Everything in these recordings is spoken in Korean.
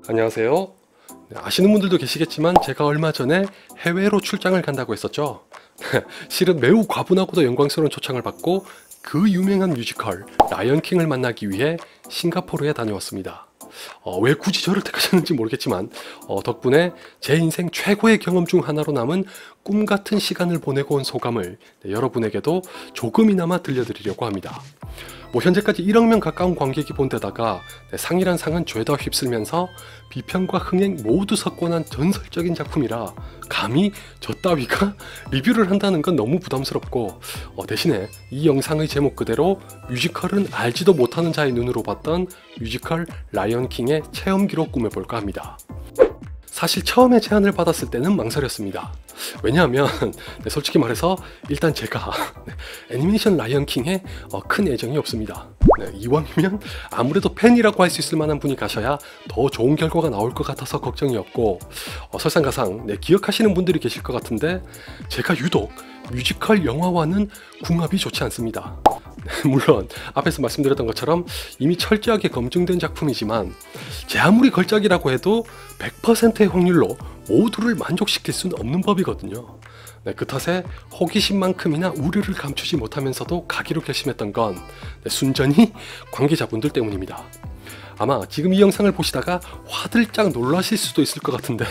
안녕하세요. 아시는 분들도 계시겠지만 제가 얼마 전에 해외로 출장을 간다고 했었죠. 실은 매우 과분하고도 영광스러운 초청을 받고 그 유명한 뮤지컬 라이언킹을 만나기 위해 싱가포르에 다녀왔습니다. 왜 굳이 저를 택하셨는지 모르겠지만 덕분에 제 인생 최고의 경험 중 하나로 남은 꿈같은 시간을 보내고 온 소감을 여러분에게도 조금이나마 들려드리려고 합니다. 현재까지 1억 명 가까운 관객이 본 데다가 상이란 상은 죄다 휩쓸면서 비평과 흥행 모두 석권한 전설적인 작품이라 감히 저 따위가 리뷰를 한다는 건 너무 부담스럽고 대신에 이 영상의 제목 그대로 뮤지컬은 알지도 못하는 자의 눈으로 봤던 뮤지컬 라이언킹의 체험기로 꾸며볼까 합니다. 사실 처음에 제안을 받았을 때는 망설였습니다. 왜냐하면 솔직히 말해서 일단 제가 애니메이션 라이언킹에 큰 애정이 없습니다. 이왕이면 아무래도 팬이라고 할 수 있을 만한 분이 가셔야 더 좋은 결과가 나올 것 같아서 걱정이었고 설상가상 기억하시는 분들이 계실 것 같은데 제가 유독 뮤지컬 영화와는 궁합이 좋지 않습니다. 물론 앞에서 말씀드렸던 것처럼 이미 철저하게 검증된 작품이지만 제 아무리 걸작이라고 해도 100%의 확률로 모두를 만족시킬 수는 없는 법이거든요. 그 탓에 호기심만큼이나 우려를 감추지 못하면서도 가기로 결심했던 건 순전히 관계자분들 때문입니다. 아마 지금 이 영상을 보시다가 화들짝 놀라실 수도 있을 것 같은데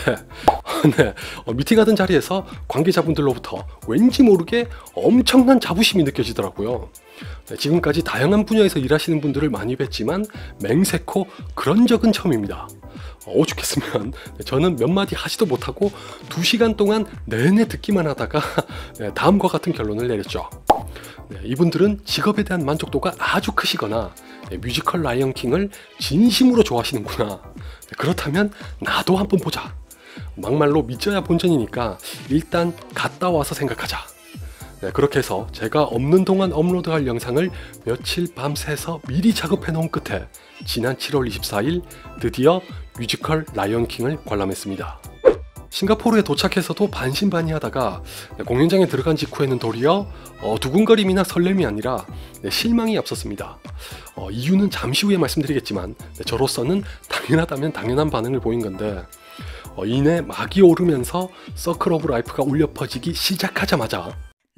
미팅하던 자리에서 관계자분들로부터 왠지 모르게 엄청난 자부심이 느껴지더라고요. 지금까지 다양한 분야에서 일하시는 분들을 많이 뵀지만 맹세코 그런 적은 처음입니다. 오죽했으면 저는 몇 마디 하지도 못하고 2시간 동안 내내 듣기만 하다가 다음과 같은 결론을 내렸죠. 이분들은 직업에 대한 만족도가 아주 크시거나 뮤지컬 라이언킹을 진심으로 좋아하시는구나. 그렇다면 나도 한번 보자. 막말로 믿져야 본전이니까 일단 갔다 와서 생각하자. 그렇게 해서 제가 없는 동안 업로드할 영상을 며칠 밤새서 미리 작업해 놓은 끝에 지난 7월 24일 드디어 뮤지컬 라이언킹을 관람했습니다. 싱가포르에 도착해서도 반신반의하다가 공연장에 들어간 직후에는 도리어 두근거림이나 설렘이 아니라 실망이 앞섰습니다. 이유는 잠시 후에 말씀드리겠지만 저로서는 당연하다면 당연한 반응을 보인 건데 이내 막이 오르면서 서클 오브 라이프가 울려 퍼지기 시작하자마자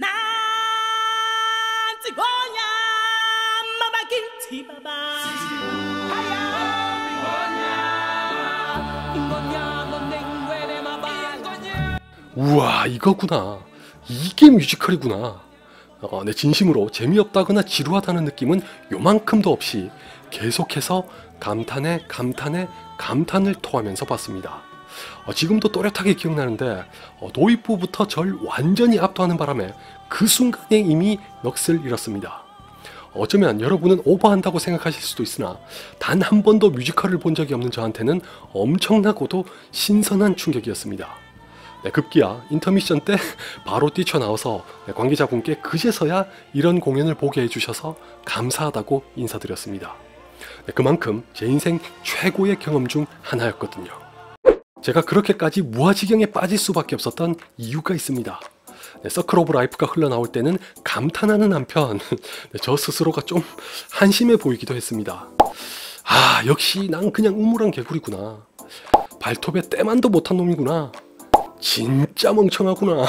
우와, 이거구나. 이게 뮤지컬이구나. 진심으로 재미없다거나 지루하다는 느낌은 요만큼도 없이 계속해서 감탄에 감탄을 토하면서 봤습니다. 지금도 또렷하게 기억나는데 도입부부터 절 완전히 압도하는 바람에 그 순간에 이미 넋을 잃었습니다. 어쩌면 여러분은 오버한다고 생각하실 수도 있으나 단 한 번도 뮤지컬을 본 적이 없는 저한테는 엄청나고도 신선한 충격이었습니다. 급기야 인터미션 때 바로 뛰쳐나와서 관계자분께 그제서야 이런 공연을 보게 해주셔서 감사하다고 인사드렸습니다. 그만큼 제 인생 최고의 경험 중 하나였거든요. 제가 그렇게까지 무아지경에 빠질 수밖에 없었던 이유가 있습니다. 서클 오브 라이프가 흘러나올 때는 감탄하는 한편 저 스스로가 좀 한심해 보이기도 했습니다. 역시 난 그냥 우물한 개구리구나. 발톱에 때만도 못한 놈이구나. 진짜 멍청하구나.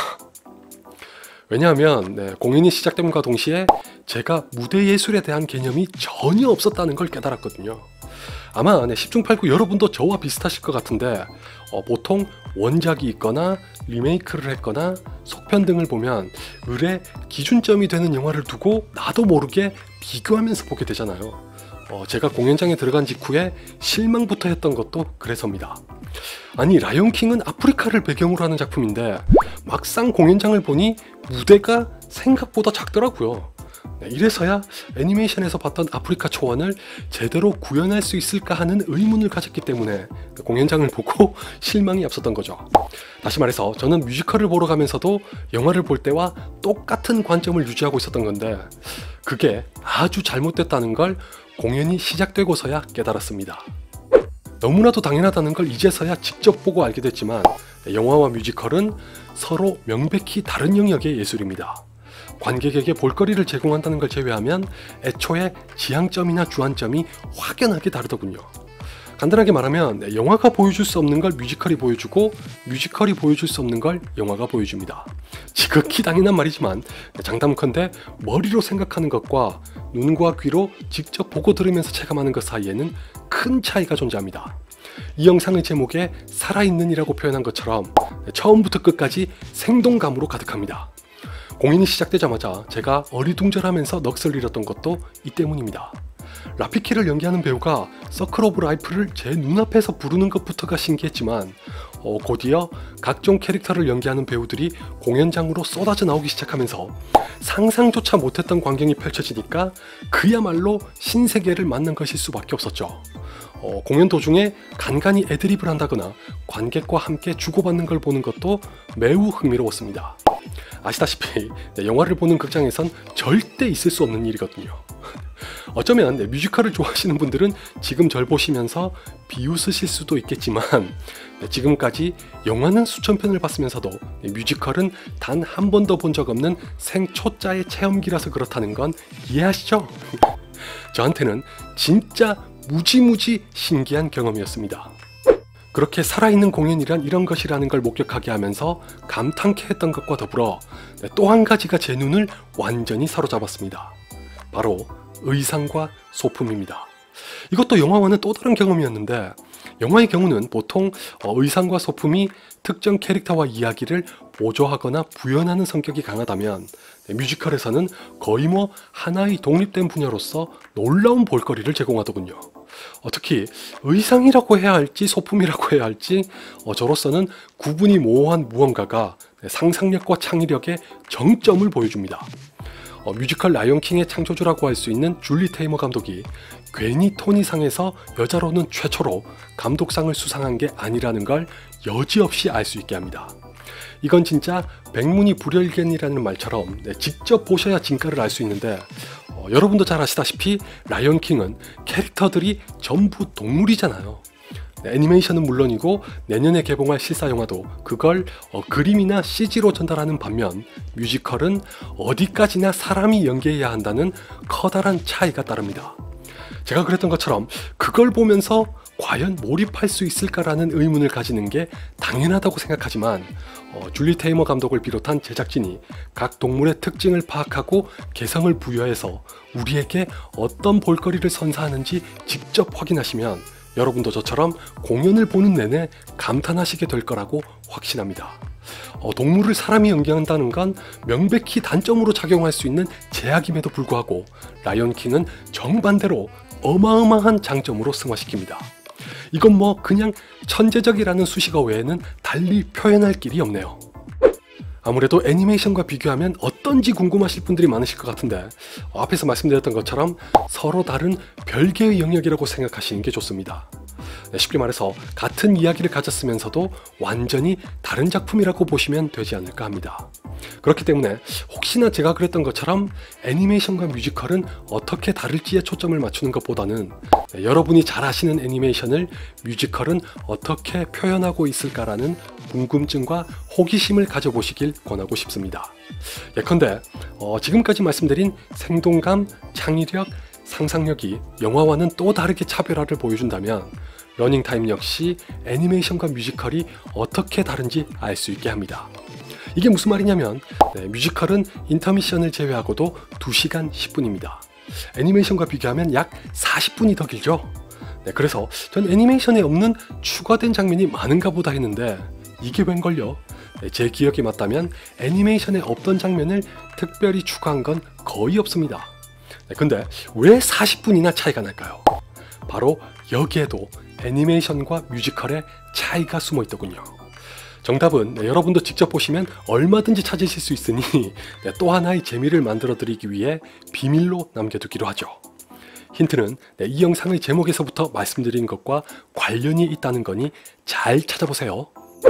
왜냐하면 공연이 시작됨과 동시에 제가 무대 예술에 대한 개념이 전혀 없었다는 걸 깨달았거든요. 아마 10중 8구 여러분도 저와 비슷하실 것 같은데 보통 원작이 있거나 리메이크를 했거나 속편 등을 보면 을의 기준점이 되는 영화를 두고 나도 모르게 비교하면서 보게 되잖아요. 제가 공연장에 들어간 직후에 실망부터 했던 것도 그래서입니다. 아니, 라이언킹은 아프리카를 배경으로 하는 작품인데 막상 공연장을 보니 무대가 생각보다 작더라고요. 이래서야 애니메이션에서 봤던 아프리카 초원을 제대로 구현할 수 있을까 하는 의문을 가졌기 때문에 공연장을 보고 실망이 앞섰던 거죠. 다시 말해서 저는 뮤지컬을 보러 가면서도 영화를 볼 때와 똑같은 관점을 유지하고 있었던 건데 그게 아주 잘못됐다는 걸 공연이 시작되고서야 깨달았습니다. 너무나도 당연하다는 걸 이제서야 직접 보고 알게 됐지만 영화와 뮤지컬은 서로 명백히 다른 영역의 예술입니다. 관객에게 볼거리를 제공한다는 걸 제외하면 애초에 지향점이나 주안점이 확연하게 다르더군요. 간단하게 말하면 영화가 보여줄 수 없는 걸 뮤지컬이 보여주고 뮤지컬이 보여줄 수 없는 걸 영화가 보여줍니다. 지극히 당연한 말이지만 장담컨대 머리로 생각하는 것과 눈과 귀로 직접 보고 들으면서 체감하는 것 사이에는 큰 차이가 존재합니다. 이 영상의 제목에 살아있는 이라고 표현한 것처럼 처음부터 끝까지 생동감으로 가득합니다. 공연이 시작되자마자 제가 어리둥절하면서 넋을 잃었던 것도 이 때문입니다. 라피키를 연기하는 배우가 서클 오브 라이프를 제 눈앞에서 부르는 것부터가 신기했지만 곧이어 각종 캐릭터를 연기하는 배우들이 공연장으로 쏟아져 나오기 시작하면서 상상조차 못했던 광경이 펼쳐지니까 그야말로 신세계를 만난 것일 수밖에 없었죠. 공연 도중에 간간히 애드립을 한다거나 관객과 함께 주고받는 걸 보는 것도 매우 흥미로웠습니다. 아시다시피 영화를 보는 극장에선 절대 있을 수 없는 일이거든요. 어쩌면 뮤지컬을 좋아하시는 분들은 지금 절 보시면서 비웃으실 수도 있겠지만 지금까지 영화는 수천 편을 봤으면서도 뮤지컬은 단 한 번도 본 적 없는 생초짜의 체험기라서 그렇다는 건 이해하시죠? 저한테는 진짜 무지무지 신기한 경험이었습니다. 그렇게 살아있는 공연이란 이런 것이라는 걸 목격하게 하면서 감탄케 했던 것과 더불어 또 한 가지가 제 눈을 완전히 사로잡았습니다. 바로 의상과 소품입니다. 이것도 영화와는 또 다른 경험이었는데, 영화의 경우는 보통 의상과 소품이 특정 캐릭터와 이야기를 보조하거나 부연하는 성격이 강하다면 뮤지컬에서는 거의 하나의 독립된 분야로서 놀라운 볼거리를 제공하더군요. 특히 의상이라고 해야 할지 소품이라고 해야 할지 저로서는 구분이 모호한 무언가가 상상력과 창의력의 정점을 보여줍니다. 뮤지컬 라이온킹의 창조주라고 할 수 있는 줄리 테이머 감독이 괜히 토니상에서 여자로는 최초로 감독상을 수상한 게 아니라는 걸 여지없이 알 수 있게 합니다. 이건 진짜 백문이 불여일견이라는 말처럼 직접 보셔야 진가를 알 수 있는데, 여러분도 잘 아시다시피 라이온킹은 캐릭터들이 전부 동물이잖아요. 애니메이션은 물론이고 내년에 개봉할 실사영화도 그걸 그림이나 CG로 전달하는 반면 뮤지컬은 어디까지나 사람이 연기해야 한다는 커다란 차이가 따릅니다. 제가 그랬던 것처럼 그걸 보면서 과연 몰입할 수 있을까라는 의문을 가지는 게 당연하다고 생각하지만 줄리 테이머 감독을 비롯한 제작진이 각 동물의 특징을 파악하고 개성을 부여해서 우리에게 어떤 볼거리를 선사하는지 직접 확인하시면 여러분도 저처럼 공연을 보는 내내 감탄하시게 될 거라고 확신합니다. 동물을 사람이 연기한다는 건 명백히 단점으로 작용할 수 있는 제약임에도 불구하고 라이온킹은 정반대로 어마어마한 장점으로 승화시킵니다. 이건 그냥 천재적이라는 수식어 외에는 달리 표현할 길이 없네요. 아무래도 애니메이션과 비교하면 어떤지 궁금하실 분들이 많으실 것 같은데 앞에서 말씀드렸던 것처럼 서로 다른 별개의 영역이라고 생각하시는 게 좋습니다. 쉽게 말해서 같은 이야기를 가졌으면서도 완전히 다른 작품이라고 보시면 되지 않을까 합니다. 그렇기 때문에 혹시나 제가 그랬던 것처럼 애니메이션과 뮤지컬은 어떻게 다를지에 초점을 맞추는 것보다는 여러분이 잘 아시는 애니메이션을 뮤지컬은 어떻게 표현하고 있을까라는 궁금증과 호기심을 가져보시길 권하고 싶습니다. 예컨대 지금까지 말씀드린 생동감, 창의력, 상상력이 영화와는 또 다르게 차별화를 보여준다면 러닝타임 역시 애니메이션과 뮤지컬이 어떻게 다른지 알 수 있게 합니다. 이게 무슨 말이냐면 뮤지컬은 인터미션을 제외하고도 2시간 10분입니다. 애니메이션과 비교하면 약 40분이 더 길죠. 그래서 전 애니메이션에 없는 추가된 장면이 많은가 보다 했는데 이게 웬걸요? 제 기억이 맞다면 애니메이션에 없던 장면을 특별히 추가한 건 거의 없습니다. 근데 왜 40분이나 차이가 날까요? 바로 여기에도 애니메이션과 뮤지컬의 차이가 숨어 있더군요. 정답은 여러분도 직접 보시면 얼마든지 찾으실 수 있으니 또 하나의 재미를 만들어 드리기 위해 비밀로 남겨두기로 하죠. 힌트는 이 영상의 제목에서부터 말씀드린 것과 관련이 있다는 거니 잘 찾아보세요.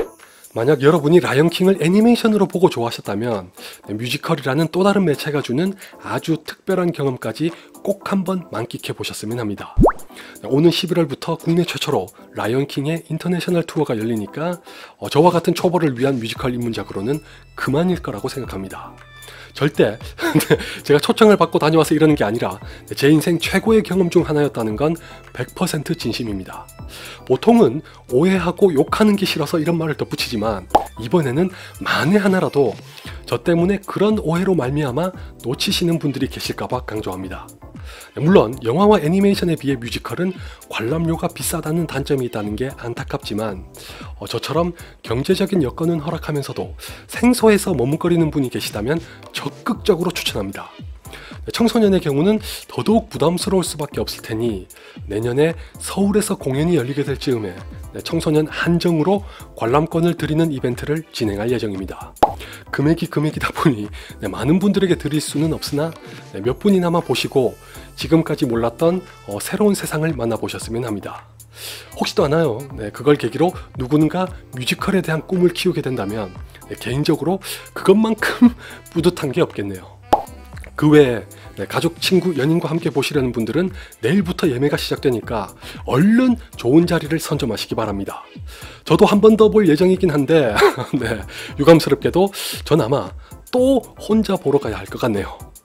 만약 여러분이 라이온킹을 애니메이션으로 보고 좋아하셨다면 뮤지컬이라는 또 다른 매체가 주는 아주 특별한 경험까지 꼭 한번 만끽해 보셨으면 합니다. 오는 11월부터 국내 최초로 라이온킹의 인터내셔널 투어가 열리니까 저와 같은 초보를 위한 뮤지컬 입문작으로는 그만일 거라고 생각합니다. 절대 제가 초청을 받고 다녀와서 이러는 게 아니라 제 인생 최고의 경험 중 하나였다는 건 100% 진심입니다. 보통은 오해하고 욕하는 게 싫어서 이런 말을 덧붙이지만 이번에는 만에 하나라도 저 때문에 그런 오해로 말미암아 놓치시는 분들이 계실까봐 강조합니다. 물론 영화와 애니메이션에 비해 뮤지컬은 관람료가 비싸다는 단점이 있다는 게 안타깝지만 저처럼 경제적인 여건은 허락하면서도 생소해서 머뭇거리는 분이 계시다면 적극적으로 추천합니다. 청소년의 경우는 더더욱 부담스러울 수밖에 없을 테니 내년에 서울에서 공연이 열리게 될 즈음에 청소년 한정으로 관람권을 드리는 이벤트를 진행할 예정입니다. 금액이다 보니 많은 분들에게 드릴 수는 없으나 몇 분이나마 보시고 지금까지 몰랐던 새로운 세상을 만나보셨으면 합니다. 혹시도 않아요. 그걸 계기로 누군가 뮤지컬에 대한 꿈을 키우게 된다면 개인적으로 그것만큼 뿌듯한 게 없겠네요. 그 외에 가족, 친구, 연인과 함께 보시려는 분들은 내일부터 예매가 시작되니까 얼른 좋은 자리를 선점하시기 바랍니다. 저도 한 번 더 볼 예정이긴 한데 유감스럽게도 전 아마 또 혼자 보러 가야 할 것 같네요.